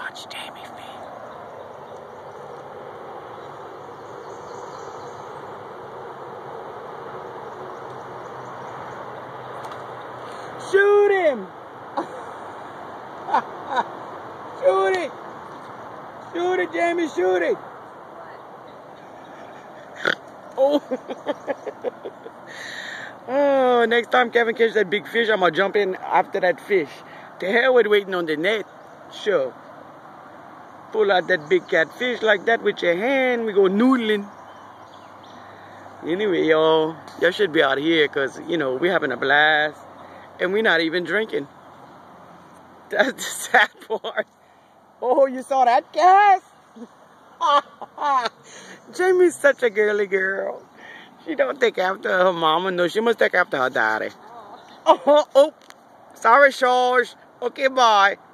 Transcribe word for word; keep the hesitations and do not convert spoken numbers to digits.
Watch Jamie feed. Shoot him! Shoot it! Shoot it, Jamie, shoot it! Oh! Oh, next time Kevin catches that big fish, I'm gonna jump in after that fish. The hell with waiting on the net. Sure. Pull out that big catfish like that with your hand. We go noodling. Anyway, y'all, y'all should be out here because, you know, we're having a blast. And we're not even drinking. That's the sad part. Oh, you saw that, Cass? Jamie's such a girly girl. She don't take after her mama. No, she must take after her daddy. Oh, oh, oh. Sorry, George. Okay, bye.